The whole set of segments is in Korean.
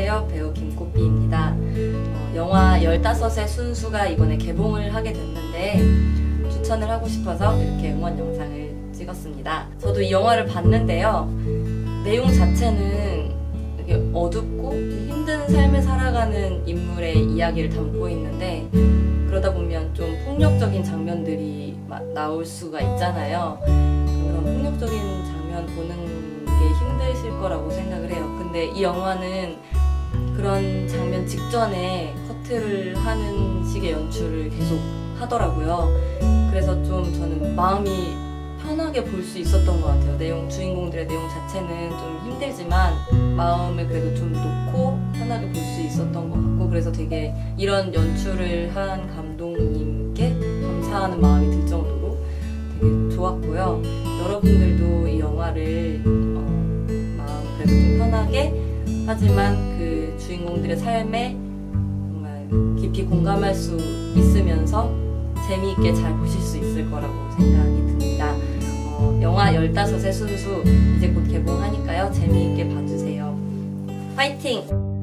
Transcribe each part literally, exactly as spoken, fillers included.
안녕하세요. 배우 김꽃비입니다. 어, 영화 열다섯의 순수가 이번에 개봉을 하게 됐는데 추천을 하고 싶어서 이렇게 응원 영상을 찍었습니다. 저도 이 영화를 봤는데요. 내용 자체는 되게 어둡고 힘든 삶을 살아가는 인물의 이야기를 담고 있는데 그러다 보면 좀 폭력적인 장면들이 나올 수가 있잖아요. 그런 폭력적인 장면 보는 게 힘드실 거라고 생각을 해요. 근데 이 영화는 그런 장면 직전에 커트를 하는 식의 연출을 계속 하더라고요. 그래서 좀 저는 마음이 편하게 볼 수 있었던 것 같아요. 내용, 주인공들의 내용 자체는 좀 힘들지만 마음을 그래도 좀 놓고 편하게 볼 수 있었던 것 같고, 그래서 되게 이런 연출을 한 감독님께 감사하는 마음이 들 정도로 되게 좋았고요. 여러분들도 이 영화를 어, 마음 그래도 좀 편하게 하지만 그 주인공들의 삶에 정말 깊이 공감할 수 있으면서 재미있게 잘 보실 수 있을 거라고 생각이 듭니다. 어, 영화 열다섯의 순수 이제 곧 개봉하니까요. 재미있게 봐주세요. 파이팅!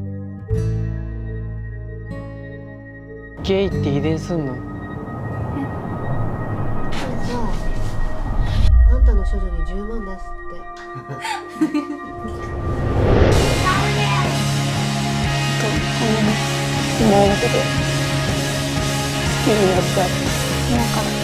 ゲイって遺伝すんの？ じゃああんたの処女にじゅうまん出すって。 お前のこと好きになった今から。